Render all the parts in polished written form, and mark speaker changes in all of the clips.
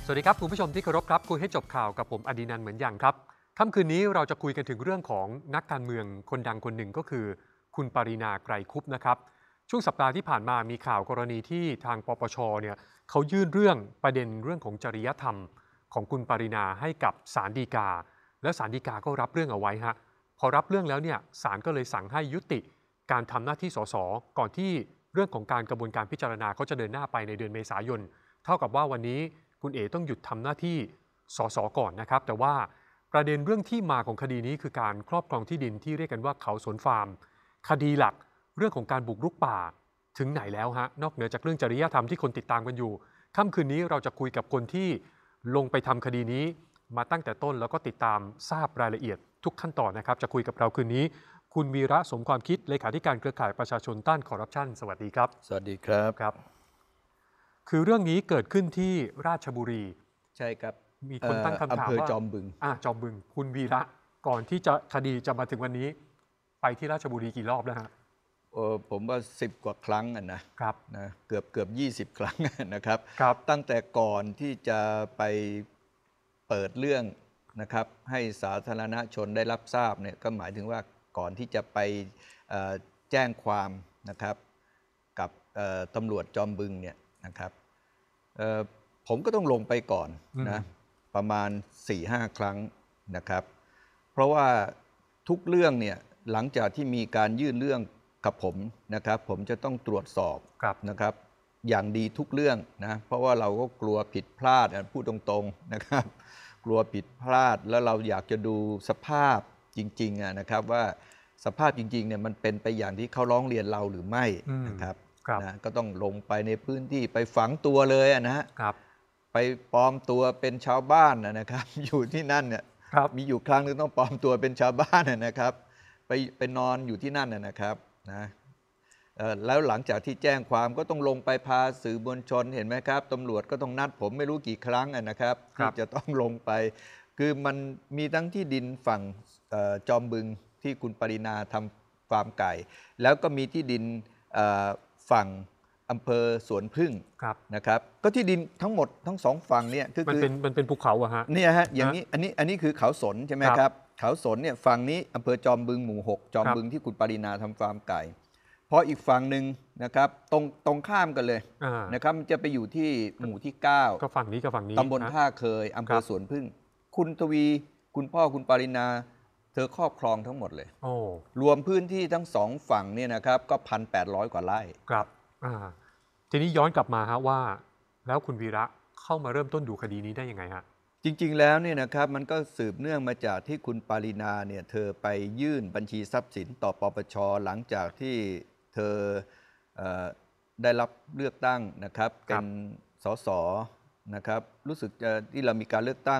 Speaker 1: สวัสดีครับคุณผู้ชมที่เคารพครับคุยให้จบข่าวกับผมอดินันท์เหมือนอย่างครับค่ำคืนนี้เราจะคุยกันถึงเรื่องของนักการเมืองคนดังคนหนึ่งก็คือคุณปรินาไกรคุปนะครับช่วงสัปดาห์ที่ผ่านมามีข่าวกรณีที่ทางปปชเนี่ยเขายื่นเรื่องประเด็นเรื่องของจริยธรรมของคุณปรินาให้กับศาลฎีกาและศาลฎีกาก็รับเรื่องเอาไว้ฮะพอรับเรื่องแล้วเนี่ยศาลก็เลยสั่งให้ยุติการทำหน้าที่สสก่อนที่เรื่องของการกระบวนการพิจารณาเขาจะเดินหน้าไปในเดือนเมษายนเท่ากับว่าวันนี้คุณเอ๋ต้องหยุดทำหน้าที่สสก่อนนะครับแต่ว่าประเด็นเรื่องที่มาของคดีนี้คือการครอบครองที่ดินที่เรียกกันว่าเขาสวนฟาร์มคดีหลักเรื่องของการบุกรุกป่าถึงไหนแล้วฮะนอกเหนือจากเรื่องจริยธรรมที่คนติดตามกันอยู่ค่ำคืนนี้เราจะคุยกับคนที่ลงไปทำคดีนี้มาตั้งแต่ต้นแล้วก็ติดตามทราบรายละเอียดทุกขั้นตอนนะครับจะคุยกับเราคืนนี้คุณวีระสมความคิดเลขาธิการเครือข่ายประชาชนต้านคอร์รัปชันสวัสดีครับ
Speaker 2: สวัสดีครับ
Speaker 1: ครับคือเรื่องนี้เกิดขึ้นที่ราชบุรี
Speaker 2: ใช่ครับ
Speaker 1: มีคนตั้งคำถามว่า
Speaker 2: อำเภอจอมบึง
Speaker 1: จอมบึงคุณวีระก่อนที่จะคดีจะมาถึงวันนี้ไปที่ราชบุรีกี่รอบแล้วฮะ
Speaker 2: ผมว่า10 กว่าครั้งนะครับนะเกือบ20 ครั้งนะครับ
Speaker 1: ครับ
Speaker 2: ตั้งแต่ก่อนที่จะไปเปิดเรื่องนะครับให้สาธารณชนได้รับทราบเนี่ยก็หมายถึงว่าก่อนที่จะไปแจ้งความนะครับกับตำรวจจอมบึงเนี่ยนะครับผมก็ต้องลงไปก่อนนะประมาณ 4-5 ครั้งนะครับเพราะว่าทุกเรื่องเนี่ยหลังจากที่มีการยื่นเรื่องกับผมนะครับผมจะต้องตรวจสอบนะครับอย่างดีทุกเรื่องนะเพราะว่าเราก็กลัวผิดพลาดพูดตรงๆนะครับกลัวผิดพลาดแล้วเราอยากจะดูสภาพจริงๆนะครับว่าสภาพจริงๆเนี่ยมันเป็นไปอย่างที่เขาร้องเรียนเราหรือไม่นะครับนะก็ต้องลงไปในพื้นที่ไปฝังตัวเลยนะครับไปปลอมตัวเป็นชาวบ้านนะครับอยู่ที่นั่นเนี่ยมีอยู่ครั้งนึงต้องปลอมตัวเป็นชาวบ้านนะครับไปนอนอยู่ที่นั่นนะครับนะแล้วหลังจากที่แจ้งความก็ต้องลงไปพาสื่อมวลชนเห็นไหมครับตำรวจก็ต้องนัดผมไม่รู้กี่ครั้งนะครับที่จะต้องลงไปคือมันมีทั้งที่ดินฝั่งจอมบึงที่คุณปรินาทำฟาร์มไก่แล้วก็มีที่ดินฝั่งอำเภอสวนพึ่งนะครับก็ที่ดินทั้งหมดทั้งสองฝั่งเนี่ยคือ
Speaker 1: มันเป็นภูเขาอะฮะ
Speaker 2: เนี่ยฮะอย่างนี้อันนี้คือเขาสนใช่ไหมครับเขาสนเนี่ยฝั่งนี้อำเภอจอมบึงหมู่ 6จอมบึงที่คุณปรินาทำฟาร์มไก่พออีกฝั่งหนึ่งนะครับตรงข้ามกันเลยนะครับมันจะไปอยู่ที่หมู่ที่9
Speaker 1: ก็ฝั่งนี้กับฝั่งนี้
Speaker 2: ตำบลท่าเคยอำเภอสวนพึ่งคุณทวีคุณพ่อคุณปรินาเธอครอบครองทั้งหมดเลยรวมพื้นที่ทั้งสองฝั่งเนี่ยนะครับก็1,800 กว่าไร่
Speaker 1: ครับทีนี้ย้อนกลับมาฮะว่าแล้วคุณวีระเข้ามาเริ่มต้นดูคดีนี้ได้ยังไงฮะ
Speaker 2: จริงๆแล้วเนี่ยนะครับมันก็สืบเนื่องมาจากที่คุณปารินาเนี่ยเธอไปยื่นบัญชีทรัพย์สินต่อปปชหลังจากที่เธอได้รับเลือกตั้งนะครับเป็นสสนะครับรู้สึกจะที่เรามีการเลือกตั้ง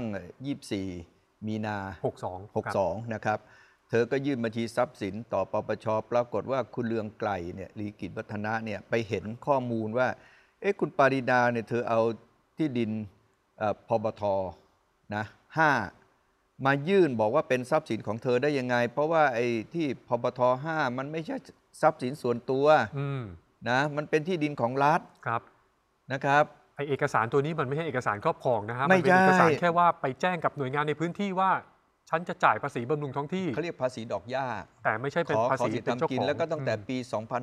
Speaker 2: 24 มีนา62นะครับเธอก็ยื่นบัญชีทรัพย์สินต่อปปชปรากฏว่าคุณเลืองไกลเนี่ยลีกิจวัฒนะเนี่ยไปเห็นข้อมูลว่าคุณปารินาเนี่ยเธอเอาที่ดินพบทนะ5มายื่นบอกว่าเป็นทรัพย์สินของเธอได้ยังไงเพราะว่าไอ้ที่พบท5มันไม่ใช่ทรัพย์สินส่วนตัวนะมันเป็นที่ดินของรัฐนะครับ
Speaker 1: ไอเอกสารตัวนี้มันไม่ใช่เอกสารครอบครองนะฮะมันเป็นเอกสารแค่ว่าไปแจ้งกับหน่วยงานในพื้นที่ว่าฉันจะจ่ายภาษีบำรุงท้องที่
Speaker 2: เขาเรียกภาษีดอกหญ้า
Speaker 1: แต่ไม่ใช่เป็นภาษีเป็นเจ้าของ
Speaker 2: แล้วก็ตั้งแต่ปี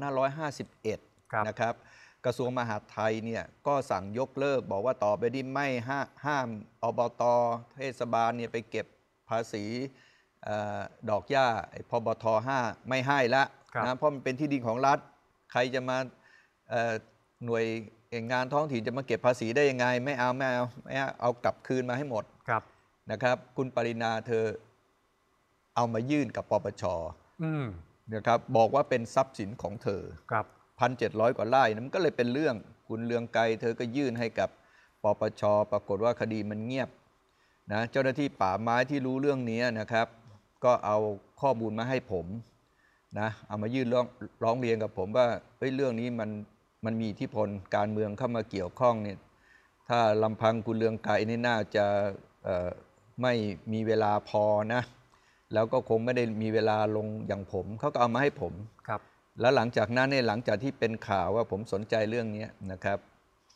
Speaker 2: 2551 นะครับกระทรวงมหาดไทยเนี่ยก็สั่งยกเลิกบอกว่าต่อไปนี้ไม่ห้ามอบต.เทศบาลเนี่ยไปเก็บภาษีดอกหญ้าพบท5ไม่ให้ละนะเพราะมันเป็นที่ดินของรัฐใครจะมาหน่วยงานท้องถิ่นจะมาเก็บภาษีได้ยังไงไม่เอากลับคืนมาให้หมดนะครับคุณปรินาเธอเอามายื่นกับปปชนะครับบอกว่าเป็นทรัพย์สินของเธอ1,700 กว่าไร่นั้นก็เลยเป็นเรื่องคุณเลืองไกรเธอก็ยื่นให้กับปปชปรากฏว่าคดีมันเงียบนะเจ้าหน้าที่ป่าไม้ที่รู้เรื่องนี้นะครับก็เอาข้อมูลมาให้ผมนะเอามายื่นร้องเรียนกับผมว่าเรื่องนี้มันมีอิทธิพลการเมืองเข้ามาเกี่ยวข้องเนี่ยถ้าลำพังคุณเลืองไกรนี่น่าจะไม่มีเวลาพอนะแล้วก็คงไม่ได้มีเวลาลงอย่างผมเขาก็เอามาให้ผมแล้วหลังจากนั้นเนี่ยหลังจากที่เป็นข่าวว่าผมสนใจเรื่องนี้นะครับ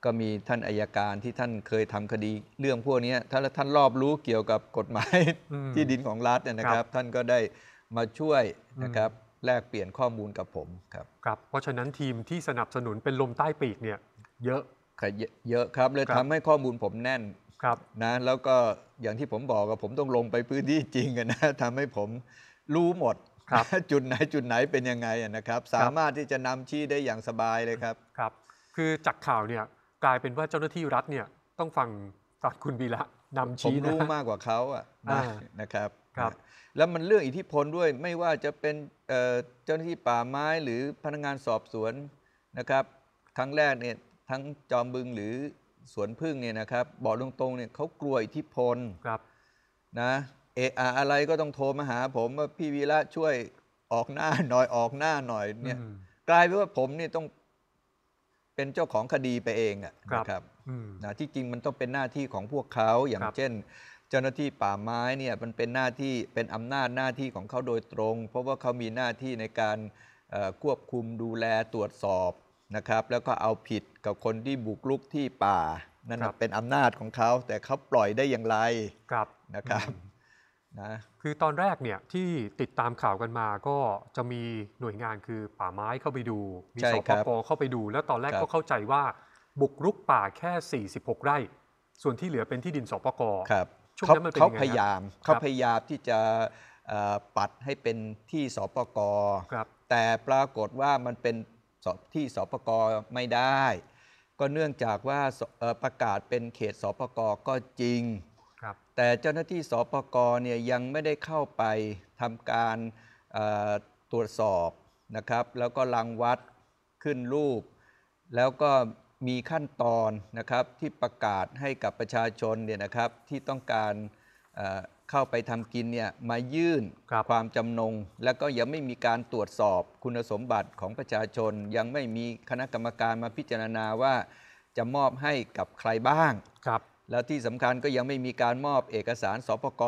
Speaker 2: ก็มีท่านอัยการที่ท่านเคยทำคดีเรื่องพวกนี้ถ้าท่านรอบรู้เกี่ยวกับกฎหมาย ที่ดินของรัฐเนี่ยนะครับท่านก็ได้มาช่วยนะครับแลกเปลี่ยนข้อมูลกับผมครับ
Speaker 1: ครับเพราะฉะนั้นทีมที่สนับสนุนเป็นลมใต้ปีกเนี่ยเยอะ
Speaker 2: เยอะครับเลยทำให้ข้อมูลผมแน่นนะแล้วก็อย่างที่ผมบอกผมต้องลงไปพื้นที่จริงนะทำให้ผมรู้หมดจุดไหนเป็นยังไงนะครับสามารถที่จะนำชี้ได้อย่างสบายเลยครับ
Speaker 1: ครับคือจากข่าวเนี่ยกลายเป็นว่าเจ้าหน้าที่รัฐเนี่ยต้องฟังคุณวีระนำชี้
Speaker 2: ผมรู้มากกว่าเขานะครับแล้วมันเรื่องอิทธิพลด้วยไม่ว่าจะเป็นเจ้าหน้าที่ป่าไม้หรือพนักงานสอบสวนนะครับครั้งแรกเนี่ยทั้งจอมบึงหรือสวนพึ่งเนี่ยนะครับบอกตรงๆเนี่ยเขากลัวอิทธิพลนะอะไรก็ต้องโทรมาหาผมว่าพี่วีระช่วยออกหน้าหน่อยเนี่ยกลายเป็นว่าผมนี่ต้องเป็นเจ้าของคดีไปเองนะครับนะที่จริงมันต้องเป็นหน้าที่ของพวกเขาอย่างเช่นเจ้าหน้าที่ป่าไม้เนี่ยมันเป็นหน้าที่เป็นอำนาจหน้าที่ของเขาโดยตรงเพราะว่าเขามีหน้าที่ในการควบคุมดูแลตรวจสอบนะครับแล้วก็เอาผิดกับคนที่บุกรุกที่ป่านั่นเป็นอำนาจของเขาแต่เขาปล่อยได้อย่างไรนะครับนะ
Speaker 1: คือตอนแรกเนี่ยที่ติดตามข่าวกันมาก็จะมีหน่วยงานคือป่าไม้เข้าไปดูมีสปก.เข้าไปดูแล้วตอนแรกก็เข้าใจว่าบุกรุกป่าแค่46ไร่ส่วนที่เหลือเป็นที่ดินสปก.
Speaker 2: ช่วงนั้นมันเป็นยังไงเขาพยายามที่จะปัดให้เป็นที่สปก.แต่ปรากฏว่ามันเป็นที่สปก.ไม่ได้ก็เนื่องจากว่าประกาศเป็นเขตสปก.ก็จริงแต่เจ้าหน้าที่สปก.เนี่ยยังไม่ได้เข้าไปทำการตรวจสอบนะครับแล้วก็รังวัดขึ้นรูปแล้วก็มีขั้นตอนนะครับที่ประกาศให้กับประชาชนเนี่ยนะครับที่ต้องการเข้าไปทำกินเนี่ยมายื่นความจำนงแล้วก็ยังไม่มีการตรวจสอบคุณสมบัติของประชาชนยังไม่มีคณะกรรมการมาพิจารณาว่าจะมอบให้กับใครบ้างแล้วที่สำคัญก็ยังไม่มีการมอบเอกสารสปก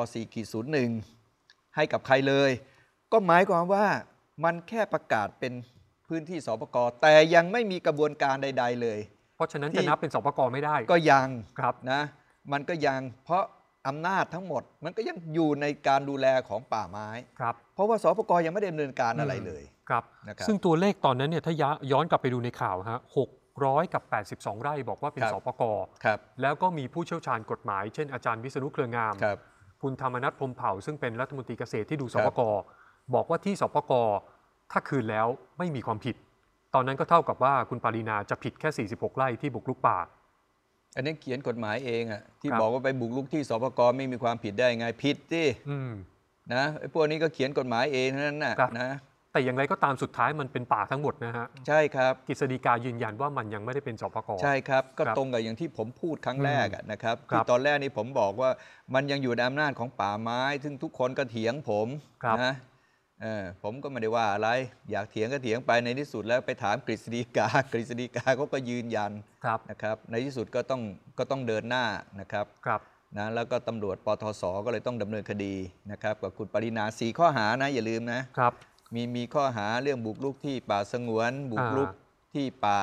Speaker 2: 4-01ให้กับใครเลยก็หมายความว่ามันแค่ประกาศเป็นพื้นที่สปกแต่ยังไม่มีกระบวนการใดๆเลย
Speaker 1: เพราะฉะนั้นจะนับเป็นสปกไม่ได้
Speaker 2: ก็ยังนะมันก็ยังเพราะอำนาจทั้งหมดมันก็ยังอยู่ในการดูแลของป่าไม้เพราะว่าสปกยังไม่ได้ดำเนินการอะไรเลย
Speaker 1: นะครับซึ่งตัวเลขตอนนั้นเนี่ยถ้าย้อนกลับไปดูในข่าวฮะ682ไร่บอกว่าเป็นสปก.แล้วก็มีผู้เชี่ยวชาญกฎหมายเช่นอาจารย์วิษณุเครืองามคุณธรรมนัสพรหมเผ่าซึ่งเป็นรัฐมนตรีเกษตรที่ดูสปก.บอกว่าที่สปก.ถ้าคืนแล้วไม่มีความผิดตอนนั้นก็เท่ากับว่าคุณปารีนาจะผิดแค่46ไร่ที่บุกรุกป่า
Speaker 2: อันนี้เขียนกฎหมายเองที่บอกว่าไปบุกรุกที่สปก.ไม่มีความผิดได้ไงผิดสินะไอ้พวกนี้ก็เขียนกฎหมายเองนั่นนะ
Speaker 1: แต่อย่างไรก็ตามสุดท้ายมันเป็นป่าทั้งหมดนะฮะ
Speaker 2: ใช่ครับ
Speaker 1: กฤษฎีกายืนยันว่ามันยังไม่ได้เป็นสปก.
Speaker 2: ใช่ครับก็ตรงกับอย่างที่ผมพูดครั้งแรกนะครับที่ตอนแรกนี่ผมบอกว่ามันยังอยู่ในอำนาจของป่าไม้ซึ่งทุกคนก็เถียงผมนะผมก็ไม่ได้ว่าอะไรอยากเถียงก็เถียงไปในที่สุดแล้วไปถามกฤษฎีกาเขาก็ยืนยันนะครับในที่สุดก็ต้องเดินหน้านะครับนะแล้วก็ตำรวจปทศก็เลยต้องดำเนินคดีนะครับกับคุณปรินา4ข้อหานะอย่าลืมนะครับมีข้อหาเรื่องบุกรุกที่ป่าสงวนบุกรุกที่ป่า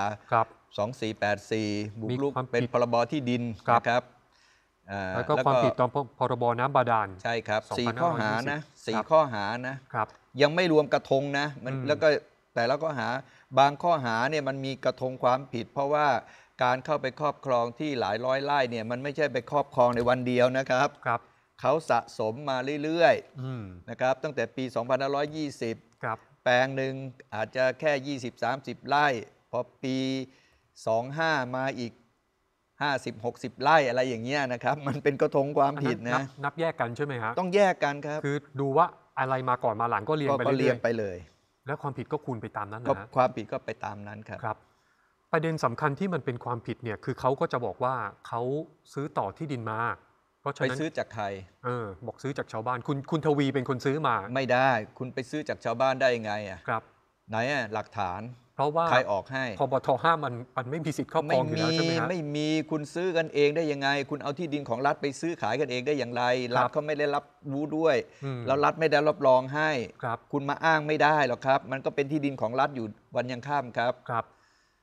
Speaker 2: 2484บุกรุกเป็นพรบที่ดินนะครับ
Speaker 1: แล้วก็ความผิดตามพรบน้ำบาดาล
Speaker 2: ใช่ครับ4ข้อหานะ4ข้อหานะครับยังไม่รวมกระทงนะมันแล้วก็แต่ละข้อหาบางข้อหาเนี่ยมันมีกระทงความผิดเพราะว่าการเข้าไปครอบครองที่หลายร้อยไร่เนี่ยมันไม่ใช่ไปครอบครองในวันเดียวนะครับเขาสะสมมาเรื่อยๆนะครับตั้งแต่ปี2520แปลงหนึ่งอาจจะแค่20-30ไร่พอปี25มาอีก50-60ไร่อะไรอย่างเงี้ยนะครับมันเป็นกระทงความผิดนะ
Speaker 1: นับแยกกันใช่ไหมฮะ
Speaker 2: ต้องแยกกันครับ
Speaker 1: คือดูว่าอะไรมาก่อนมาหลังก็เรียงไปเรื่อย
Speaker 2: ไปเลย
Speaker 1: แล้วความผิดก็คูณไปตามนั้นนะ
Speaker 2: ความผิดก็ไปตามนั้นครับ
Speaker 1: ประเด็นสำคัญที่มันเป็นความผิดเนี่ยคือเขาก็จะบอกว่าเขาซื้อต่อที่ดินมา
Speaker 2: เพราะฉะนั้นไปซื้อจากใคร
Speaker 1: บอกซื้อจากชาวบ้านคุณทวีเป็นคนซื้อมา
Speaker 2: ไม่ได้คุณไปซื้อจากชาวบ้านได้ยังไงไหนหลักฐาน
Speaker 1: เพราะว่า
Speaker 2: ใครออกให้
Speaker 1: พบท5มันไม่มีสิทธิ์ครอบครองอยู่แล้วใช่ไหมฮะ
Speaker 2: ไม่มีคุณซื้อกันเองได้ยังไงคุณเอาที่ดินของรัฐไปซื้อขายกันเองได้อย่างไรรัฐเขาไม่ได้รับรู้ด้วยแล้วรัฐไม่ได้รับรองให้คุณมาอ้างไม่ได้หรอกครับมันก็เป็นที่ดินของรัฐอยู่วันยังค่ำครับ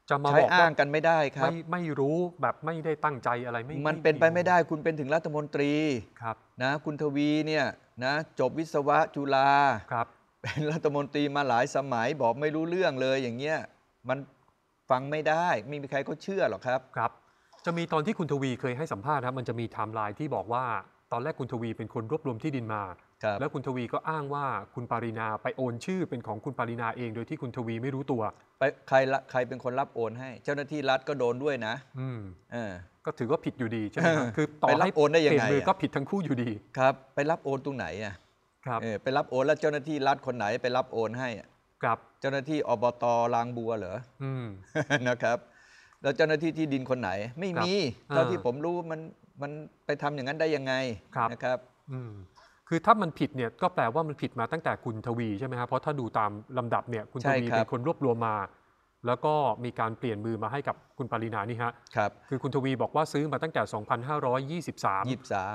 Speaker 1: จะมา
Speaker 2: ใช้
Speaker 1: บอกว่า
Speaker 2: อ้างกันไม่ได้ครับ
Speaker 1: ไม่รู้แบบไม่ได้ตั้งใจอะไร
Speaker 2: มันเป็นไปไม่ได้คุณเป็นถึงรัฐมนตรี
Speaker 1: ครับ
Speaker 2: นะคุณทวีเนี่ยนะจบวิศวะจุฬา
Speaker 1: ครับ
Speaker 2: เป็นรัฐมนตรีมาหลายสมัยบอกไม่รู้เรื่องเลยอย่างเงี้ยมันฟังไม่ได้ไม่มีใครเขาเชื่อหรอกครับ
Speaker 1: ครับ จะมีตอนที่คุณทวีเคยให้สัมภาษณ์ครับมันจะมีไทม์ไลน์ที่บอกว่าตอนแรกคุณทวีเป็นคนรวบรวมที่ดินมา
Speaker 2: ครับ
Speaker 1: แล้วคุณทวีก็อ้างว่าคุณปารินาไปโอนชื่อเป็นของคุณปารินาเองโดยที่คุณทวีไม่รู้ตัว
Speaker 2: ไปใครเป็นคนรับโอนให้ เจ้าหน้าที่รัฐก็โดนด้วยนะ
Speaker 1: อืม
Speaker 2: เออ
Speaker 1: ก็ถือว่าผิดอยู่ดีใช่ไหมครับคือต่อ
Speaker 2: ไปรับ
Speaker 1: ให้
Speaker 2: โอนได้ยังไง
Speaker 1: เปลี่ยนมือ
Speaker 2: อะ
Speaker 1: ก็ผิดทั้งคู่อยู่ดี
Speaker 2: ครับไปรับโอนตรงไหนอ่ะ
Speaker 1: ครับ
Speaker 2: ไปรับโอนแล้วเจ้าหน้าที่รัฐคนไหนไปรับโอนให้อะ
Speaker 1: ครับ
Speaker 2: เจ้าหน้าที่อบตลางบัวเหรอ
Speaker 1: อืม
Speaker 2: นะครับแล้วเจ้าหน้าที่ที่ดินคนไหนไม่มี
Speaker 1: ครับ
Speaker 2: เท่าที่ผมรู้มันไปทำอย่างนั้นได้ยังไง
Speaker 1: ครับ
Speaker 2: นะครับ
Speaker 1: อืมคือถ้ามันผิดเนี่ยก็แปลว่ามันผิดมาตั้งแต่คุณทวีใช่ไหมครับเพราะถ้าดูตามลำดับเนี่ยคุณ
Speaker 2: ใช่
Speaker 1: ทวี
Speaker 2: ครับ
Speaker 1: เป็นคนรวบรวมมา แล้วก็มีการเปลี่ยนมือมาให้กับคุณปารินานี่ฮะ
Speaker 2: ครับ
Speaker 1: คือคุณทวีบอกว่าซื้อมาตั้งแต่ 2523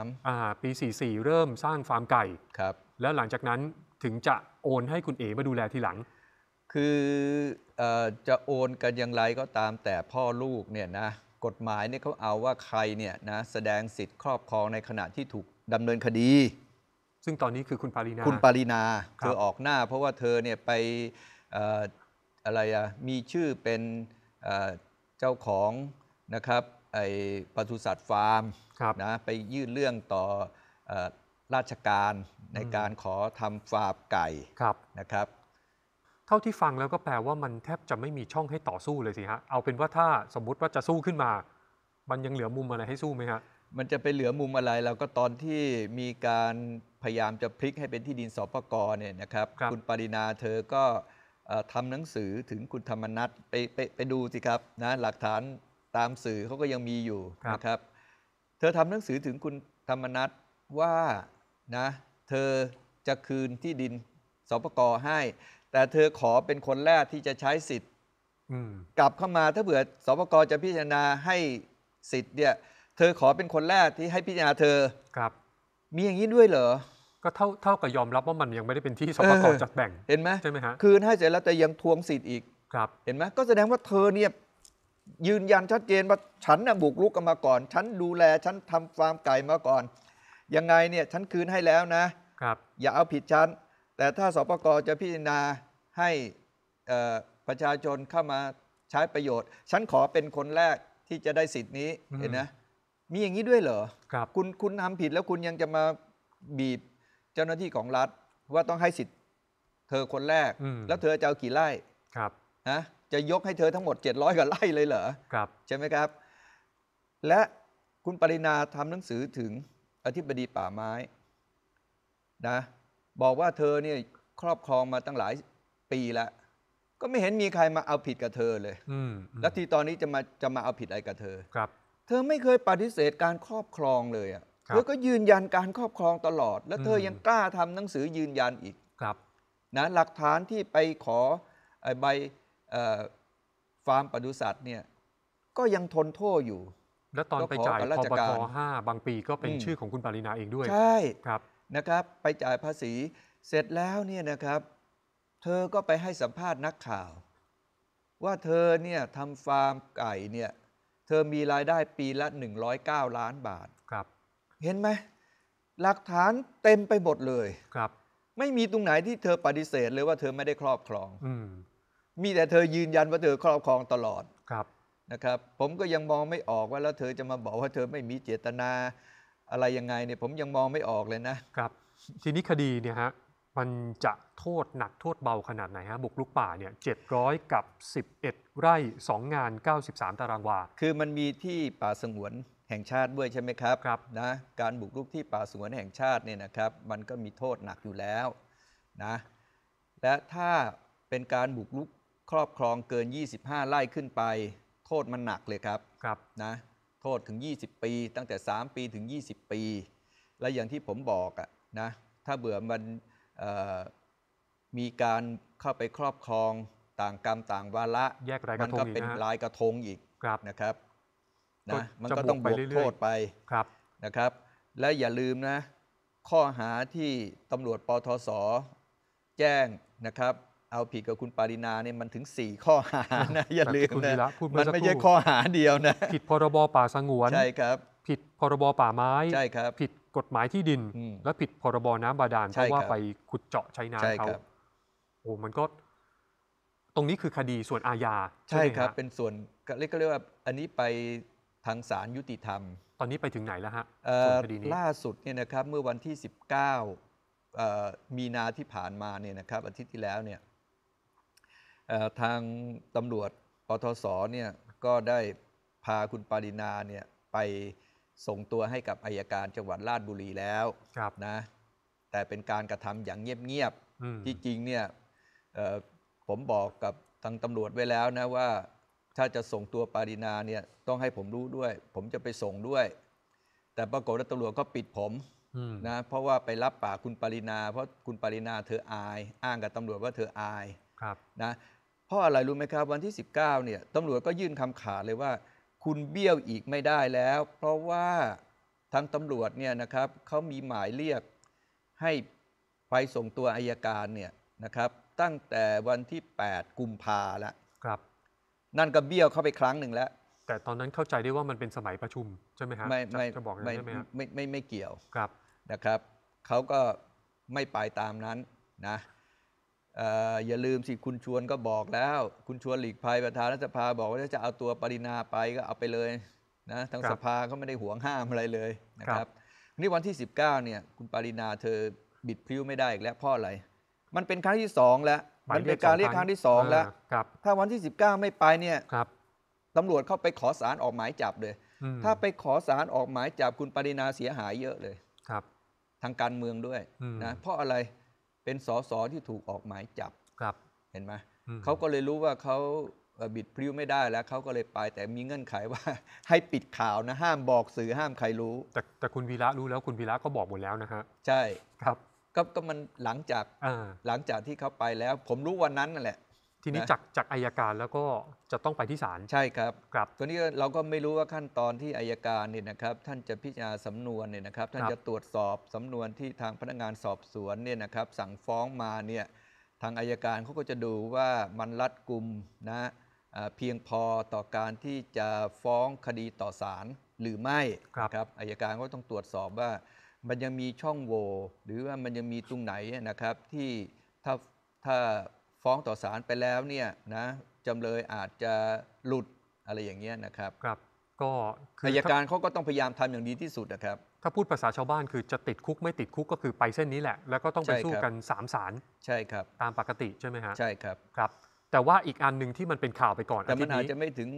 Speaker 2: 23
Speaker 1: ปี 44 เริ่มสร้างฟาร์มไก่
Speaker 2: ครับ
Speaker 1: แล้วหลังจากนั้นถึงจะโอนให้คุณเอ๋มาดูแลทีหลัง
Speaker 2: คือจะโอนกันอย่างไรก็ตามแต่พ่อลูกเนี่ยนะกฎหมายเนี่ยเขาเอาว่าใครเนี่ยนะแสดงสิทธิ์ครอบครองในขณะที่ถูกดำเนินคดี
Speaker 1: ซึ่งตอนนี้คือคุณปารินา
Speaker 2: คุณปารินา
Speaker 1: ครับ
Speaker 2: เธอออกหน้า เพราะว่าเธอเนี่ยไปเอ่ออะไรอะมีชื่อเป็นเจ้าของนะครับไอ้ปศุสัตว์ฟาร์ม
Speaker 1: ครับ
Speaker 2: นะไปยื่นเรื่องต่อราชการในการขอทำฟาร์มไก่
Speaker 1: ครับ
Speaker 2: นะครับ
Speaker 1: เท่าที่ฟังแล้วก็แปลว่ามันแทบจะไม่มีช่องให้ต่อสู้เลยสิฮะ เอาเป็นว่าถ้าสมมุติว่าจะสู้ขึ้นมา มันยังเหลือมุมอะไรให้สู้ไหมฮะ
Speaker 2: มันจะไปเหลือมุมอะไรเราก็ตอนที่มีการพยายามจะพลิกให้เป็นที่ดินสปกเนี่ยนะครับ
Speaker 1: ครับ
Speaker 2: คุณปรินาเธอก็ทำหนังสือถึงคุณธรรมนัสไปดูสิครับนะหลักฐานตามสื่อเขาก็ยังมีอยู่นะครับ เธอทำหนังสือถึงคุณธรรมนัสว่านะเธอจะคืนที่ดินสปกให้ แต่เธอขอเป็นคนแรกที่จะใช้สิทธิ์
Speaker 1: อืม
Speaker 2: กลับเข้ามาถ้าเผื่อสปกจะพิจารณาให้สิทธิ์เนี่ยเธอขอเป็นคนแรกที่ให้พิจารณาเธอ
Speaker 1: ครับ
Speaker 2: มีอย่างนี้ด้วยเหรอ
Speaker 1: ก็เท่ากับยอมรับว่ามันยังไม่ได้เป็นที่สปกจัดแบ่ง
Speaker 2: เห็นไหม
Speaker 1: ใช่ไหมฮะ
Speaker 2: คืนให้เสร็จแล้วแต่ยังทวงสิทธิ์อีก
Speaker 1: ครับ
Speaker 2: เห็นไหมก็แสดงว่าเธอเนี่ยยืนยันชัดเจนว่าฉันน่ะบุกรุกกันมาก่อน ฉันดูแลฉันทำฟาร์มไก่มาก่อน ยังไงเนี่ยฉันคืนให้แล้วนะ
Speaker 1: ครับ
Speaker 2: อย่าเอาผิดฉัน แต่ถ้าสปกจะพิจารณาให้ประชาชนเข้ามาใช้ประโยชน์ ฉันขอเป็นคนแรกที่จะได้สิทธิ์นี้
Speaker 1: อืม
Speaker 2: เห็นนะมีอย่างนี้ด้วยเหรอ
Speaker 1: ครับ
Speaker 2: คุณทำผิดแล้วคุณยังจะมาบีบเจ้าหน้าที่ของรัฐว่าต้องให้สิทธิ์เธอคนแรก
Speaker 1: อืม
Speaker 2: แล้วเธอจะเอากี่ไร่
Speaker 1: ครับ
Speaker 2: นะจะยกให้เธอทั้งหมด700กว่าไร่เลยเหรอ
Speaker 1: ครับ
Speaker 2: ใช่ไหมครับ และคุณปรินาทำหนังสือถึงอธิบดีป่าไม้นะบอกว่าเธอเนี่ยครอบครองมาตั้งหลายปีแล้ว ก็ไม่เห็นมีใครมาเอาผิดกับเธอเลย
Speaker 1: อืม
Speaker 2: แล้วที่ตอนนี้จะมาเอาผิดอะไรกับเธอ
Speaker 1: ครับ
Speaker 2: เธอไม่เคยปฏิเสธการครอบครองเลยอ่ะ
Speaker 1: ครับ
Speaker 2: เธอก็ยืนยันการครอบครองตลอด แล้วเธอยังกล้าทำหนังสือยืนยันอีก
Speaker 1: ครับ
Speaker 2: นะหลักฐานที่ไปขอใบฟาร์มปศุสัตว์เนี่ยก็ยังทนโทษอยู่
Speaker 1: แล้วตอนไปจ่าย
Speaker 2: ก็ขอกับรา
Speaker 1: พ
Speaker 2: ช
Speaker 1: บ
Speaker 2: การ
Speaker 1: ท5บางปีก็เป็น
Speaker 2: อืม
Speaker 1: ชื่อของคุณปารินาเองด้วย
Speaker 2: ใช่
Speaker 1: ครับ
Speaker 2: นะครับไปจ่ายภาษีเสร็จแล้วเนี่ยนะครับ เธอก็ไปให้สัมภาษณ์นักข่าว ว่าเธอเนี่ยทำฟาร์มไก่เนี่ยเธอมีรายได้ปีละ109 ล้านบาท
Speaker 1: ครับ
Speaker 2: เห็นไหมหลักฐานเต็มไปหมดเลย
Speaker 1: ครับ
Speaker 2: ไม่มีตรงไหนที่เธอปฏิเสธเลยว่าเธอไม่ได้ครอบครอง
Speaker 1: อืม
Speaker 2: มีแต่เธอยืนยันว่าเธอครอบครองตลอด
Speaker 1: ครับ
Speaker 2: นะครับ ผมก็ยังมองไม่ออกว่าแล้วเธอจะมาบอกว่าเธอไม่มีเจตนาอะไรยังไงเนี่ยผมยังมองไม่ออกเลยนะ
Speaker 1: ครับ ทีนี้คดีเนี่ยฮะ มันจะโทษหนักโทษเบาขนาดไหนฮะ บุกรุกป่าเนี่ย700 กับ 11 ไร่ 2 งาน 93 ตารางวา
Speaker 2: คือมันมีที่ป่าสงวนแห่งชาติด้วยใช่ไหมครับ
Speaker 1: ครับ
Speaker 2: นะการบุกรุกที่ป่าสงวนแห่งชาติเนี่ยนะครับ มันก็มีโทษหนักอยู่แล้วนะและถ้าเป็นการบุกรุกครอบครองเกิน 25 ไร่ขึ้นไป โทษมันหนักเลยครับ
Speaker 1: ครับ
Speaker 2: นะโทษถึง 20 ปี ตั้งแต่ 3 ปีถึง 20 ปี และอย่างที่ผมบอกอะนะถ้าเบื่อมันมีการเข้าไปครอบครองต่างกรรมต่างวาระ
Speaker 1: แยกรายก
Speaker 2: มั
Speaker 1: ระทง
Speaker 2: ก็
Speaker 1: อีก
Speaker 2: เป็น
Speaker 1: นะฮะ
Speaker 2: ลายกระทงอีก
Speaker 1: ครับ
Speaker 2: นะครับ
Speaker 1: ก็
Speaker 2: นะมัน
Speaker 1: จะ
Speaker 2: ก็ต้อง
Speaker 1: บบ ว
Speaker 2: ว
Speaker 1: ก
Speaker 2: ก
Speaker 1: ไปเรื่อยๆ
Speaker 2: โทษไป
Speaker 1: ครับ
Speaker 2: นะครับ และอย่าลืมนะข้อหาที่ตำรวจปทศแจ้งนะครับเอาผิดกับคุณปารินาเนี่ยมันถึง4ข้อหานะอย่าลืม
Speaker 1: คุณ
Speaker 2: นะ
Speaker 1: วีระพูดเมื่
Speaker 2: มั
Speaker 1: อน สัก
Speaker 2: ไม่
Speaker 1: ค
Speaker 2: ใช่
Speaker 1: รู่
Speaker 2: ข้อหาเดียวนะ
Speaker 1: ผิดพรบป่าสงวน
Speaker 2: ใช่ครับ
Speaker 1: ผิดพรบป่าไม้
Speaker 2: ใช่ครับ
Speaker 1: ผิดกฎหมายที่ดิน และผิดพรบน้ำบาดาลเพ
Speaker 2: ใช่
Speaker 1: ราะว่า
Speaker 2: ครับ
Speaker 1: ไปขุดเจาะใช้
Speaker 2: ใช่
Speaker 1: น้ำเขา
Speaker 2: ครับ
Speaker 1: โอ้มันก็ตรงนี้คือคดีส่วนอาญา
Speaker 2: ใช่
Speaker 1: ไหม
Speaker 2: ครับ
Speaker 1: ฮะ
Speaker 2: เป็นส่วนก็เรียกว่าอันนี้ไปทางศาลยุติธรรม
Speaker 1: ตอนนี้ไปถึงไหนแล้วฮะ
Speaker 2: เอ่
Speaker 1: ส่วน
Speaker 2: อ
Speaker 1: คดีนี้
Speaker 2: ล่าสุดเนี่ยนะครับเมื่อวันที่ 19 มีนาที่ผ่านมาเนี่ยนะครับอาทิตย์ที่แล้วเนี่ยทางตำรวจปทศเนี่ยก็ได้พาคุณปารินาเนี่ยไปส่งตัวให้กับอัยการจังหวัดราชบุรีแล้ว
Speaker 1: ครับ
Speaker 2: นะแต่เป็นการกระทำอย่างเงียบ
Speaker 1: อืม
Speaker 2: ๆที่จริงเนี่ยผมบอกกับทางตำรวจไว้แล้วนะว่าถ้าจะส่งตัวปารินาเนี่ยต้องให้ผมรู้ด้วย ผมจะไปส่งด้วย แต่ปรากฏว่าตำรวจก็ปิดผม
Speaker 1: อืม
Speaker 2: นะเพราะว่าไปรับปากคุณปารินาเพราะคุณปารินาเธออาย อ้างกับตำรวจว่าเธออาย
Speaker 1: ครับ
Speaker 2: นะเพราะอะไรรู้ไหมครับวันที่ 19เนี่ยตำรวจก็ยื่นคำขาดเลยว่า คุณเบี้ยวอีกไม่ได้แล้ว เพราะว่าทางตำรวจเนี่ยนะครับเขามีหมายเรียกให้ไปส่งตัวอัยการเนี่ยนะครับตั้งแต่วันที่ 8 กุมภาแล้ว
Speaker 1: ครับ
Speaker 2: นั่นก็เบี้ยวเข้าไปครั้งหนึ่งแล้ว
Speaker 1: แต่ตอนนั้นเข้าใจได้ว่ามันเป็นสมัยประชุมใช่ไหมฮะ จะบอกอย่างนั้นได้ไหมฮะ
Speaker 2: ไม่เกี่ยว
Speaker 1: ครับ
Speaker 2: นะครับเขาก็ไม่ไปตามนั้นนะอย่าลืมสิคุณชวนก็บอกแล้ว คุณชวนหลีกภัยประธานรัฐสภาบอกว่าถ้าจะเอาตัวปรินาไปก็เอาไปเลยนะทาง
Speaker 1: ครับ
Speaker 2: สภาเขาไม่ได้หวงห้ามอะไรเลยนะค
Speaker 1: ครั
Speaker 2: รับบ นี่วันที่ 19เนี่ยคุณปรินาเธอบิดพริ้วไม่ได้อีกแล้วเพราะอะไรมันเป็นครั้งที่2แล้วมันเป็นการเรียกครั้งที่2แล้ว
Speaker 1: ครับ
Speaker 2: ถ้าวันที่ 19ไม่ไปเนี่ย
Speaker 1: ครับ
Speaker 2: ตำรวจเข้าไปขอศาลออกหมายจับเลย
Speaker 1: อืม
Speaker 2: ถ้าไปขอศาลออกหมายจับคุณปรินาเสียหายเยอะเลย
Speaker 1: ครับ
Speaker 2: ทางการเมืองด้วย
Speaker 1: อืม
Speaker 2: นะเพราะอะไรเป็นสสที่ถูกออกหมายจับ
Speaker 1: ครับ
Speaker 2: เห็นไหม
Speaker 1: อืม
Speaker 2: เขาก็เลยรู้ว่าเขาบิดพริ้วไม่ได้แล้วเขาก็เลยไปแต่มีเงื่อนไขว่า ให้ปิดข่าวนะห้ามบอกสื่อห้ามใครรู้
Speaker 1: แต่คุณวีระรู้แล้วคุณวีระก็บอกหมดแล้วนะฮะ
Speaker 2: ใช่
Speaker 1: ครับ
Speaker 2: ก็มันหลังจากที่เขาไปแล้ว ผมรู้วันนั้นนั่นแหละ
Speaker 1: ทีนี้
Speaker 2: นะ
Speaker 1: จากอัยการแล้วก็จะต้องไปที่ศาล
Speaker 2: ใช่ครับ
Speaker 1: ครับ
Speaker 2: ตัวนี้เราก็ไม่รู้ว่าขั้นตอนที่อัยการเนี่ยนะครับท่านจะพิจารณาสำนวนเนี่ยนะครับท่าน
Speaker 1: ครับ
Speaker 2: จะตรวจสอบสำนวนที่ทางพนักงานสอบสวนเนี่ยนะครับสั่งฟ้องมาเนี่ยทางอัยการเขาก็จะดูว่ามันรัดกุมนะเพียงพอต่อการที่จะฟ้องคดีต่อศาลหรือไม่
Speaker 1: ครับ
Speaker 2: นะครับอัยการก็ต้องตรวจสอบว่ามันยังมีช่องโหว่หรือว่ามันยังมีตรงไหนนะครับที่ถ้าฟ้องต่อศาลไปแล้วเนี่ยนะจำเลยอาจจะหลุดอะไรอย่างเงี้ยนะครับ
Speaker 1: ครับ ก็คือ
Speaker 2: อัยการเขาก็ต้องพยายามทำอย่างดีที่สุดนะครับ
Speaker 1: ถ้าพูดภาษาชาวบ้านคือจะติดคุกไม่ติดคุกก็คือไปเส้นนี้แหละ แล้วก็ต้องไป
Speaker 2: ใช่
Speaker 1: สู้
Speaker 2: ครับ
Speaker 1: กัน3 ศาล
Speaker 2: ใช่ครับ
Speaker 1: ตามปกติใช่ไหมฮะ
Speaker 2: ใช่ครับ
Speaker 1: ครับ แต่ว่าอีกอันหนึ่งที่มันเป็นข่าวไปก่อน
Speaker 2: แต่มัน
Speaker 1: ทิตย์
Speaker 2: อาจ
Speaker 1: นี้
Speaker 2: จะไม่ถึง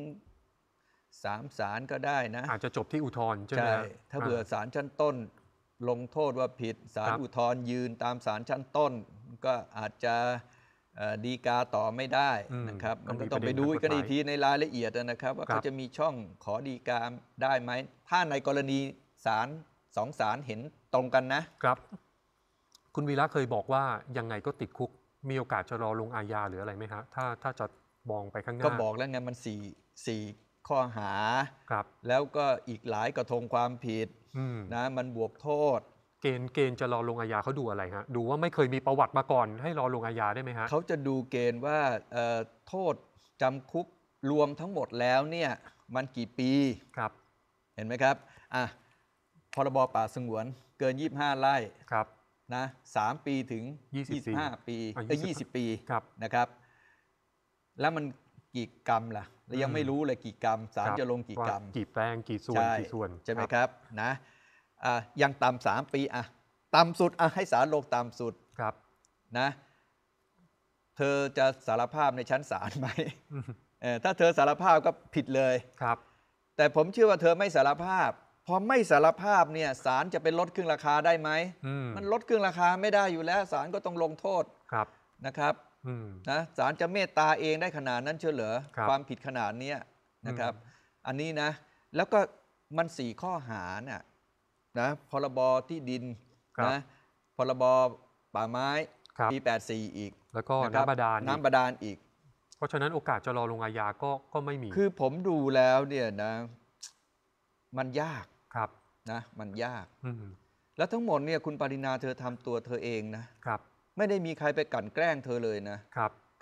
Speaker 2: 3 ศาลก็ได้นะ
Speaker 1: อาจจะจบที่อุทธรณ์ใช่ไหม
Speaker 2: ใช่
Speaker 1: ฮะ
Speaker 2: ถ้าเบื่อศาลชั้นต้น ลงโทษว่าผิดศาล
Speaker 1: ครับ
Speaker 2: อุทธรณ์ยืนตามศาลชั้นต้น ก็อาจจะฎีกาต่อไม่ได้นะครับมันก็ต้องไปดูกันอีกทีในรายละเอียดนะครับ ว่าเขาจะมีช่องขอฎีกาได้ไหมถ้าในกรณีศาล2 ศาลเห็นตรงกันนะ
Speaker 1: ครับ คุณวีระเคยบอกว่ายังไงก็ติดคุก มีโอกาสจะรอลงอาญาหรืออะไรไหมฮะถ้าจะมองไปข้างหน้า
Speaker 2: ก็บอกแล้วไงมันสี่ข้อหา
Speaker 1: ครับ
Speaker 2: แล้วก็อีกหลายกระทงความผิด
Speaker 1: อืม
Speaker 2: นะมันบวกโทษ
Speaker 1: เกณฑ์จะรอลงอาญาเขาดูอะไรฮะดูว่าไม่เคยมีประวัติมาก่อนให้รอลงอาญาได้ไหมฮะ
Speaker 2: เขาจะดูเกณฑ์ว่าโทษจำคุกรวมทั้งหมดแล้วเนี่ยมันกี่ปี
Speaker 1: ครับ
Speaker 2: เห็นไหมครับพรบป่าสงวนเกิน 25 ไร่
Speaker 1: ครับ
Speaker 2: นะ3 ปีถึง
Speaker 1: 20
Speaker 2: 25 ปี 20 ปี
Speaker 1: ครับ
Speaker 2: นะครับ แล้วมันกี่กรรมล่ะแล้วยังไม่รู้เลยกี่กรรมศาล
Speaker 1: ครับ
Speaker 2: จะลงกี่กรรม
Speaker 1: ว่ากี่แปลงกี่ส่วน
Speaker 2: ใช่
Speaker 1: กี่ส่วน
Speaker 2: ใช่ไหม
Speaker 1: ครับ
Speaker 2: ครับนะยังต่ำ3 ปีต่ำสุดให้ศาลลงต่ำสุด
Speaker 1: ครับ
Speaker 2: นะเธอจะสารภาพในชั้นศาลไหม
Speaker 1: อืม
Speaker 2: ถ้าเธอสารภาพก็ผิดเลย
Speaker 1: ครับ
Speaker 2: แต่ผมเชื่อว่าเธอไม่สารภาพพอไม่สารภาพเนี่ยศาลจะไปลดครึ่งราคาได้ไหม
Speaker 1: อืม
Speaker 2: มันลดครึ่งราคาไม่ได้อยู่แล้วศาลก็ต้องลงโทษ
Speaker 1: ครับ
Speaker 2: นะครับ
Speaker 1: อืม
Speaker 2: นะศาลจะเมตตาเองได้ขนาดนั้นเชื่อเหรอ
Speaker 1: ครับ
Speaker 2: ความผิดขนาดเนี้ยนะครับ อันนี้นะแล้วก็มัน4 ข้อหาน่ะนะพรบที่ดิน
Speaker 1: ครับ
Speaker 2: นะพรบป่าไม้
Speaker 1: ครับ
Speaker 2: ปี 84 อีก
Speaker 1: แล้วก็
Speaker 2: นะครับ
Speaker 1: น้ำบาดาล
Speaker 2: น้ำบาดาลอีก
Speaker 1: เพราะฉะนั้นโอกาสจะรอลงอาญาก็ไม่มี
Speaker 2: คือผมดูแล้วเนี่ยนะมันยาก
Speaker 1: ครับ
Speaker 2: นะมันยาก
Speaker 1: อืม
Speaker 2: แล้วทั้งหมดเนี่ยคุณปรินาเธอทำตัวเธอเองนะครับ ไม่ได้มีใครไปกลั่นแกล้งเธอเลยนะครับ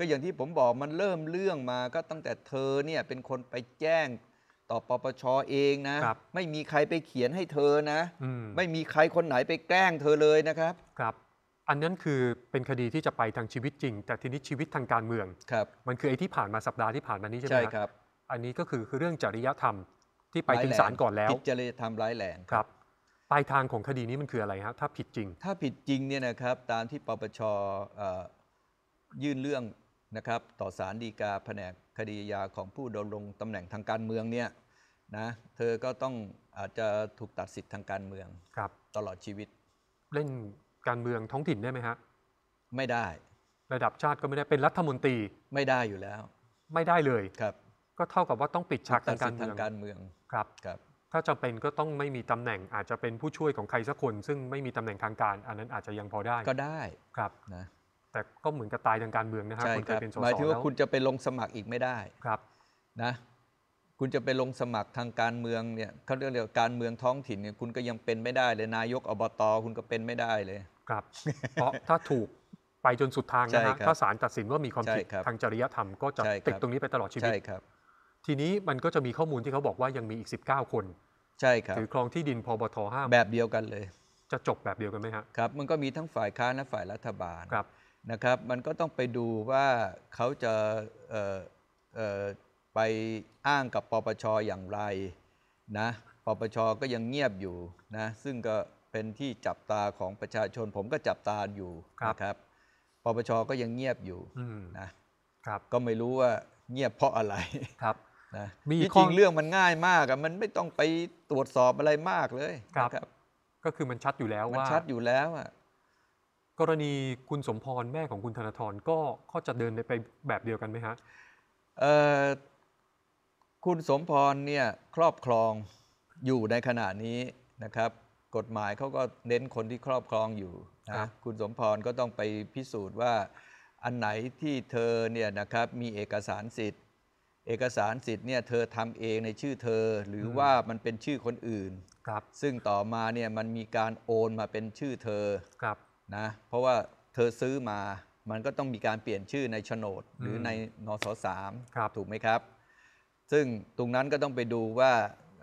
Speaker 2: ก็อย่างที่ผมบอกมันเริ่มเรื่องมาก็ตั้งแต่เธอเนี่ยเป็นคนไปแจ้งต่อปปชเองนะครับ ไม่มีใครไปเขียนให้เธอนะ
Speaker 1: อืม
Speaker 2: ไม่มีใครคนไหนไปแกล้งเธอเลยนะครับ
Speaker 1: ครับ อันนั้นคือเป็นคดีที่จะไปทางชีวิตจริง แต่ทีนี้ชีวิตทางการเมือง
Speaker 2: ครับ
Speaker 1: มันคือไอ้ที่ผ่านมาสัปดาห์ที่ผ่านมานี้ใช่ไหม
Speaker 2: ใช่ครับ
Speaker 1: อันนี้ก็คือเรื่องจริยธรรมที่ไปถึง
Speaker 2: ร้ายแรง
Speaker 1: ศาลก่อนแล้ว
Speaker 2: ผิดจริยธรรมร้ายแรง
Speaker 1: ครับปลายทางของคดีนี้มันคืออะไรฮะถ้าผิดจริง
Speaker 2: ถ้าผิดจริงเนี่ยนะครับตามที่ปปชยื่นเรื่องนะครับต่อศาลฎีกาแผนกคดีอาญาของผู้ดำรงตำแหน่งทางการเมืองเนี่ยนะเธอก็ต้องอาจจะถูกตัดสิทธิ์ทางการเมือง
Speaker 1: ครับ
Speaker 2: ตลอดชีวิต
Speaker 1: เล่นการเมืองท้องถิ่นได้ไหมฮะ
Speaker 2: ไม่ได้
Speaker 1: ระดับชาติก็ไม่ได้เป็นรัฐมนตรี
Speaker 2: ไม่ได้อยู่แล้ว
Speaker 1: ไม่ได้เลย
Speaker 2: ครับ
Speaker 1: ก็เท่ากับว่าต้องปิดฉาก
Speaker 2: ตั
Speaker 1: ทา
Speaker 2: ด
Speaker 1: ง
Speaker 2: สิ
Speaker 1: กา
Speaker 2: ท
Speaker 1: ร
Speaker 2: ธิ์
Speaker 1: เมื
Speaker 2: ทา
Speaker 1: อง
Speaker 2: งการเมือง
Speaker 1: ครับ
Speaker 2: ครับ
Speaker 1: ถ้าจำเป็นก็ต้องไม่มีตำแหน่งอาจจะเป็นผู้ช่วยของใครสักคน ซึ่งไม่มีตำแหน่งทางการ อันนั้นอาจจะยังพอได้
Speaker 2: ก็ได้
Speaker 1: ครับ
Speaker 2: นะ
Speaker 1: แต่ก็เหมือนกับตายทางการเมืองนะฮะ
Speaker 2: ใช่
Speaker 1: คน
Speaker 2: ค
Speaker 1: เค
Speaker 2: รั
Speaker 1: ย
Speaker 2: บ
Speaker 1: เป็นส
Speaker 2: หมาย
Speaker 1: ส
Speaker 2: ถึง
Speaker 1: แล้
Speaker 2: ว่าว คุณจะไปลงสมัครอีกไม่ได้
Speaker 1: ครับ
Speaker 2: นะคุณจะไปลงสมัครทางการเมืองเนี่ยเขาเรียกว่าการเมืองท้องถิ่นเนี่ยคุณก็ยังเป็นไม่ได้เลยนายกอบตคุณก็เป็นไม่ได้เลย
Speaker 1: ครับ เพราะถ้าถูกไปจนสุดทาง
Speaker 2: ใช่
Speaker 1: นะฮะ
Speaker 2: ครับ
Speaker 1: ถ้าศาลตัดสินว่ามีความผิด
Speaker 2: ใช่ครับ
Speaker 1: ทางจริยธรรมก็จะ
Speaker 2: ใช่ครับ
Speaker 1: ติดตรงนี้ไปตลอดชีวิต
Speaker 2: ใช่ครับ
Speaker 1: ทีนี้มันก็จะมีข้อมูลที่เขาบอกว่ายังมีอีก 19 คน
Speaker 2: ใช่ครับ
Speaker 1: ถือครองที่ดินพบท5
Speaker 2: แบบเดียวกันเลย
Speaker 1: จะจบแบบเดียวกันไหมฮะ
Speaker 2: ครับมันก็มีทั้งฝ่ายค้านและฝ่ายรัฐบาล
Speaker 1: ครับ
Speaker 2: นะครับ มันก็ต้องไปดูว่าเขาจะเอ่อเอ่อไปอ้างกับปปชอย่างไรนะปปชก็ยังเงียบอยู่นะซึ่งก็เป็นที่จับตาของประชาชน ผมก็จับตาอยู่
Speaker 1: ครับ
Speaker 2: นะครับปปชก็ยังเงียบอยู่
Speaker 1: อืม
Speaker 2: นะครับ ก็ไม่รู้ว่าเงียบเพราะอะไร
Speaker 1: ครับ
Speaker 2: นะ
Speaker 1: มี
Speaker 2: ที่
Speaker 1: ข้
Speaker 2: จ
Speaker 1: อ
Speaker 2: ริงเรื่องมันง่ายมากอะมันไม่ต้องไปตรวจสอบอะไรมากเลย
Speaker 1: ครับ
Speaker 2: นะครับ
Speaker 1: ก็คือมันชัดอยู่แล้ว
Speaker 2: มัน
Speaker 1: ว่า
Speaker 2: ชัดอยู่แล้วอะ
Speaker 1: กรณีคุณสมพรแม่ของคุณธนาธรก็จะเดินไปแบบเดียวกันไหมฮะ
Speaker 2: เอ่อคุณสมพรเนี่ยครอบครองอยู่ในขณะนี้นะครับ กฎหมายเขาก็เน้นคนที่ครอบครองอยู่
Speaker 1: ครั
Speaker 2: นะ
Speaker 1: บ
Speaker 2: คุณสมพรก็ต้องไปพิสูจน์ว่าอันไหนที่เธอเนี่ยนะครับมีเอกสารสิทธิ์ เอกสารสิทธิ์เนี่ยเธอทำเองในชื่อเธอ หรือว่ามันเป็นชื่อคนอื่น
Speaker 1: ครับ
Speaker 2: ซึ่งต่อมาเนี่ยมันมีการโอนมาเป็นชื่อเธอ
Speaker 1: ครับ
Speaker 2: นะเพราะว่าเธอซื้อมามันก็ต้องมีการเปลี่ยนชื่อในโฉนด หรือในนสสาม
Speaker 1: ครับ
Speaker 2: ถูกไหมครับ ซึ่งตรงนั้นก็ต้องไปดูว่า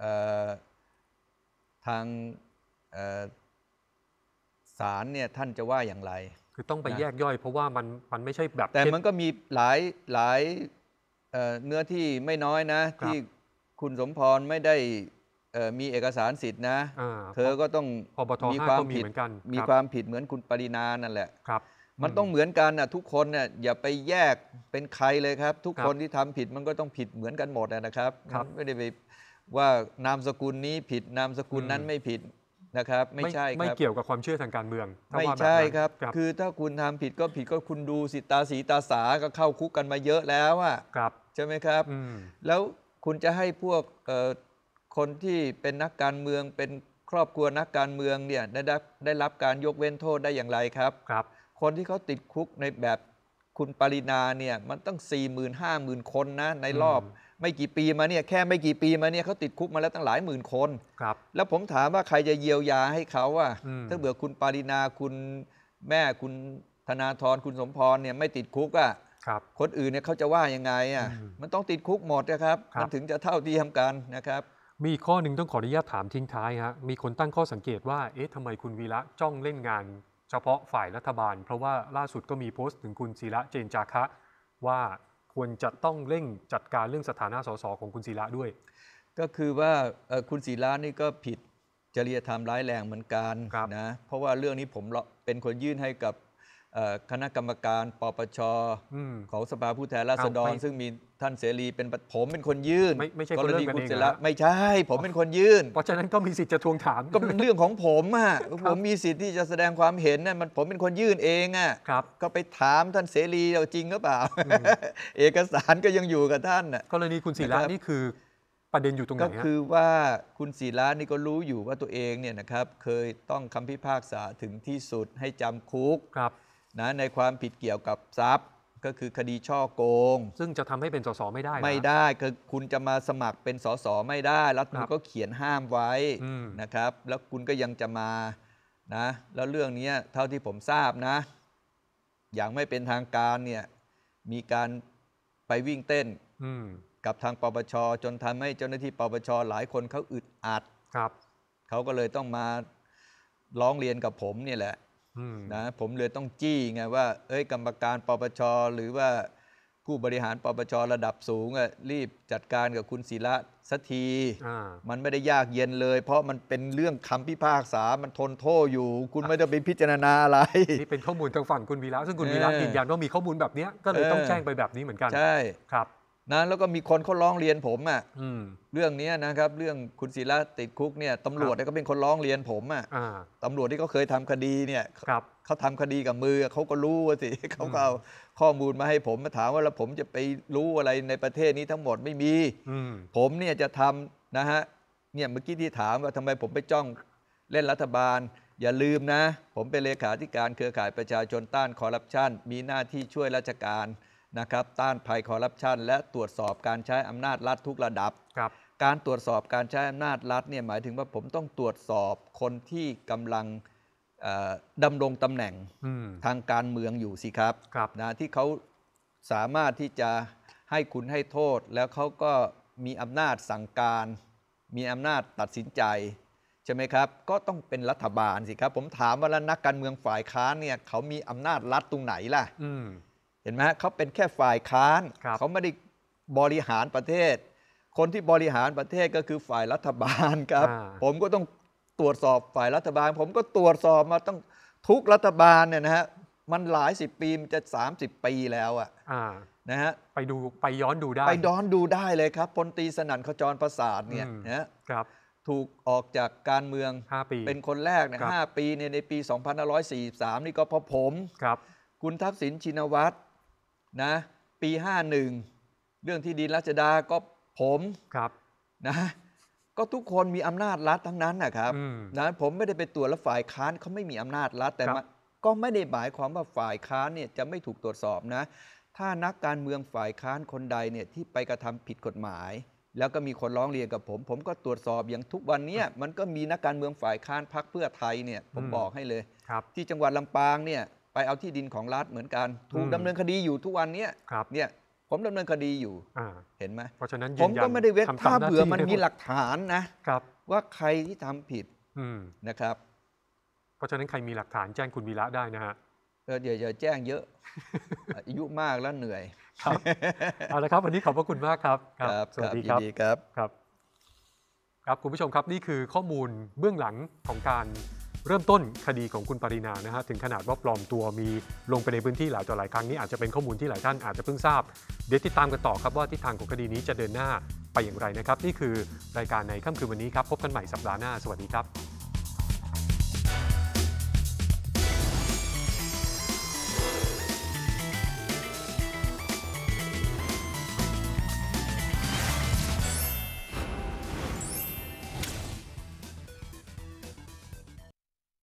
Speaker 2: ทางศาลเนี่ยท่านจะว่าอย่างไร
Speaker 1: คือต้องไป
Speaker 2: นะ
Speaker 1: แยกย่อย เพราะว่ามันไม่ใช่แบบ
Speaker 2: แต่
Speaker 1: เช็ด
Speaker 2: มันก็มีหลายเนื้อที่ไม่น้อยนะ
Speaker 1: ครับ
Speaker 2: ที่คุณสมพรไม่ได้มีเอกสารสิทธิ์นะ
Speaker 1: อ่า
Speaker 2: เธอก็ต้อง
Speaker 1: พบท
Speaker 2: มี
Speaker 1: 5
Speaker 2: ความ
Speaker 1: ก็มี
Speaker 2: ผิด
Speaker 1: เหมือนกัน
Speaker 2: มี
Speaker 1: ครับ
Speaker 2: ความผิดเหมือนคุณปรินานั่นแหละ
Speaker 1: ครับ
Speaker 2: มันต้องเหมือนกันนะทุกคนเนี่ยอย่าไปแยกเป็นใครเลยครับ ทุก
Speaker 1: ครับ
Speaker 2: คนที่ทำผิดมันก็ต้องผิดเหมือนกันหมดนะครับ
Speaker 1: ครับ
Speaker 2: มันไม่ได้ไปว่านามสกุลนี้ผิดนามสกุลนั้น
Speaker 1: อืม
Speaker 2: ไม่ผิดนะครับ ไม่ใช่ค
Speaker 1: ไม่
Speaker 2: รับ
Speaker 1: เกี่ยวกับความเชื่อทางการเมืองถ้า
Speaker 2: ไม่
Speaker 1: ว่าแบบ
Speaker 2: ใช่
Speaker 1: นั้น
Speaker 2: ครับ
Speaker 1: ครับ
Speaker 2: คือถ้าคุณทำผิดก็ผิดก็คุณดูสิตาสีตาสาก็เข้าคุกกันมาเยอะแล้วอะ
Speaker 1: ครับ
Speaker 2: ใช่ไหมครับ
Speaker 1: อืม
Speaker 2: แล้วคุณจะให้พวกคนที่เป็นนักการเมืองเป็นครอบครัวนักการเมืองเนี่ยได้รับการยกเว้นโทษได้อย่างไรครับ
Speaker 1: ครับ
Speaker 2: คนที่เขาติดคุกในแบบคุณปรินาเนี่ยมันต้อง 40,000-50,000 คนนะในรอบไม่กี่ปีมาเนี่ยแค่ไม่กี่ปีมาเนี่ยเขาติดคุกมาแล้วตั้งหลายหมื่นคน
Speaker 1: ครับ
Speaker 2: แล้วผมถามว่าใครจะเยียวยาให้เขาอะ
Speaker 1: อืม
Speaker 2: ถ้าเบื่อคุณปรินาคุณแม่คุณธนาธรคุณสมพรเนี่ยไม่ติดคุกอะ
Speaker 1: ครับ
Speaker 2: คนอื่นเนี่ยเขาจะว่ายังไงอะ
Speaker 1: อืม
Speaker 2: มันต้องติดคุกหมดนะครับ
Speaker 1: ครับ
Speaker 2: มันถึงจะเท่าเทียมกันนะครับ
Speaker 1: มีข้อหนึ่งต้องขออนุญาตถามทิ้งท้ายฮะ มีคนตั้งข้อสังเกตว่า เอ๊ะทำไมคุณวีระจ้องเล่นงานเฉพาะฝ่ายรัฐบาล เพราะว่าล่าสุดก็มีโพสต์ถึงคุณศิระเจนจาคะ ว่าควรจะต้องเร่งจัดการเรื่องสถานะสสของคุณศิระด้วย
Speaker 2: ก็คือว่าคุณศิระนี่ก็ผิดจริยธรรมร้ายแรงเหมือนกัน
Speaker 1: ครับ
Speaker 2: นะเพราะว่าเรื่องนี้ผมเป็นคนยื่นให้กับคณะกรรมการปปช
Speaker 1: อืม
Speaker 2: ของสภาผู้แทนราษฎร
Speaker 1: ไม่
Speaker 2: ซึ่งมีท่านเสรีเป็นผมเป็นคนยื่น
Speaker 1: ไม่ใช่
Speaker 2: ก
Speaker 1: คน
Speaker 2: ร
Speaker 1: เริ่
Speaker 2: ณี
Speaker 1: มกัน
Speaker 2: คุณ
Speaker 1: เอง
Speaker 2: ศิ
Speaker 1: เหร
Speaker 2: ระ
Speaker 1: อฮะ
Speaker 2: ไม่ใช่ ผมเป็นคนยื่น
Speaker 1: เพราะฉะนั้นก็มีสิทธิ์จะทวงถาม
Speaker 2: ก็เป็นเรื่องของผมอ่ะผมมีสิทธิ์ที่จะแสดงความเห็นน่ะมันผมเป็นคนยื่นเองอ่ะ
Speaker 1: ครับ
Speaker 2: ก็ไปถามท่านเสรีเอาจริงหรือเปล่า เอกสารก็ยังอยู่กับท่านน่ะ
Speaker 1: กรณีคุณศิระ
Speaker 2: นะครับ
Speaker 1: นี่คือประเด็นอยู่ตรงไหน
Speaker 2: ก็
Speaker 1: ฮะ
Speaker 2: คือว่าคุณศิระนี่ก็รู้อยู่ว่าตัวเองเนี่ยนะครับเคยต้องคำพิพากษาถึงที่สุดให้จำคุก
Speaker 1: ครับ
Speaker 2: นะในความผิดเกี่ยวกับทรัพย์ ก็คือคดีช่อโกง
Speaker 1: ซึ่งจะทำให้เป็นสสไม่ได้เหรอ
Speaker 2: ไม่ได้คือคุณจะมาสมัครเป็นสสไม่ได้รัฐธรรมนู
Speaker 1: ครั
Speaker 2: ญ
Speaker 1: บ
Speaker 2: ก็เขียนห้ามไว้
Speaker 1: อืม
Speaker 2: นะครับ แล้วคุณก็ยังจะมานะแล้วเรื่องนี้เท่าที่ผมทราบนะ อย่างไม่เป็นทางการเนี่ยมีการไปวิ่งเต้น
Speaker 1: อืม
Speaker 2: กับทางปปชจนทำให้เจ้าหน้าที่ปปชหลายคนเขาอึดอัด
Speaker 1: ครับ
Speaker 2: เขาก็เลยต้องมาร้องเรียนกับผมเนี่ยแหละ
Speaker 1: อืม
Speaker 2: นะผมเลยต้องจี้ไงว่า กรรมการปปชหรือว่าผู้บริหารปปชระดับสูงรีบจัดการกับคุณศิระสักที มันไม่ได้ยากเย็นเลย เพราะมันเป็นเรื่องคำพิพากษามันทนโทษอยู่ คุณไม่ต้องไปพิจารณาอะไร
Speaker 1: นี่เป็นข้อมูลทางฝั่งคุณวีระซึ่งคุณวีระยืนยันว่ามีข้อมูลแบบนี้ก็เลยต้องแจ้งไปแบบนี้เหมือนกัน
Speaker 2: ใช่
Speaker 1: ครับ
Speaker 2: นะแล้วก็มีคนเขาร้องเรียนผม
Speaker 1: อืม
Speaker 2: เรื่องนี้นะครับเรื่องคุณศิระติดคุกเนี่ยตำรวจก็เป็นคนร้องเรียนผมตำรวจที่เขาเคยทำคดีเนี่ยเขาทำคดีกับมือเขาก็รู้ว่าสิเขาก็เอาข้อมูลมาให้ผมมาถามว่าแล้วผมจะไปรู้อะไรในประเทศนี้ทั้งหมดไม่มีผมเนี่ยจะทำนะฮะเนี่ยเมื่อกี้ที่ถามว่าทำไมผมไปจ้องเล่นรัฐบาลอย่าลืมนะผมเป็นเลขาธิการเครือข่ายประชาชนต้านคอร์รัปชันมีหน้าที่ช่วยราชการนะครับต้านภัยคอร์รัปชันและตรวจสอบการใช้อำนาจรัฐทุกระดับการตรวจสอบการใช้อำนาจรัฐเนี่ยหมายถึงว่าผมต้องตรวจสอบคนที่กำลังดำรงตำแหน่งทางการเมืองอยู่สิครับนะที่เขาสามารถที่จะให้คุณให้โทษแล้วเขาก็มีอำนาจสั่งการมีอำนาจตัดสินใจใช่ไหมครับก็ต้องเป็นรัฐบาลสิครับผมถามว่าแล้วนักการเมืองฝ่ายค้านเนี่ยเขามีอำนาจรัฐตรงไหนล่ะเห็นไหมเขาเป็นแค่ฝ่ายค้านเขาไม่ได้บริหารประเทศคนที่บริหารประเทศก็คือฝ่ายรัฐบาลครับผมก็ต้องตรวจสอบฝ่ายรัฐบาลผมก็ตรวจสอบมาต้องทุกรัฐบาลเนี่ยนะฮะมันหลาย10 ปีมันจะ30 ปีแล้วนะฮะ
Speaker 1: ไปย้อนดูได้
Speaker 2: ไปย้อนดูได้เลยครับพลตรีสนั่นขจรประสาทเนี่ยนะครับถูกออกจากการเมือง
Speaker 1: 5 ปี
Speaker 2: เป็นคนแรกเนี่ย5 ปีในปี2543นี่ก็เพราะผมคุณทักษิณชินวัตรนะปี51เรื่องที่ดินรัชดาก็ผมนะก็ทุกคนมีอำนาจรัฐทั้งนั้นนะครับนะผมไม่ได้ไปตรวจแล้วฝ่ายค้านเขาไม่มีอำนาจรัฐแต่ก็ไม่ได้หมายความว่าฝ่ายค้านเนี่ยจะไม่ถูกตรวจสอบนะถ้านักการเมืองฝ่ายค้านคนใดเนี่ยที่ไปกระทำผิดกฎหมายแล้วก็มีคนร้องเรียนกับผมก็ตรวจสอบอย่างทุกวันนี้มันก็มีนักการเมืองฝ่ายค้านพรรคเพื่อไทยเนี่ยผมบอกให้เลยที่จังหวัดลำปางเนี่ยไปเอาที่ดินของรัฐเหมือนกันถูกดำเนินคดีอยู่ทุกวันนี้เนี่ยผมดำเนินคดีอยู่เห็นไหม
Speaker 1: เพราะฉะนั้น
Speaker 2: ผมก็ไม่ได้เว้นถ้าเบื่อมันมีหลักฐานนะว่าใครที่ทำผิดนะครับ
Speaker 1: เพราะฉะนั้นใครมีหลักฐานแจ้งคุณวีระได้นะฮะ
Speaker 2: อย่าแจ้งเยอะอายุมากแล้วเหนื่อย
Speaker 1: เอาละครับวันนี้ขอบพระคุณมากครับ
Speaker 2: สวัสดีครับ
Speaker 1: ครับคุณผู้ชมครับนี่คือข้อมูลเบื้องหลังของการเริ่มต้นคดีของคุณปรินานะฮะถึงขนาดว่าปลอมตัวมีลงไปในพื้นที่หลายต่อหลายครั้งนี้อาจจะเป็นข้อมูลที่หลายท่านอาจจะเพิ่งทราบเดี๋ยวติดตามกันต่อครับว่าทิศทางของคดีนี้จะเดินหน้าไปอย่างไรนะครับนี่คือรายการในค่ำคืนวันนี้ครับพบกันใหม่สัปดาห์หน้าสวัสดีครับ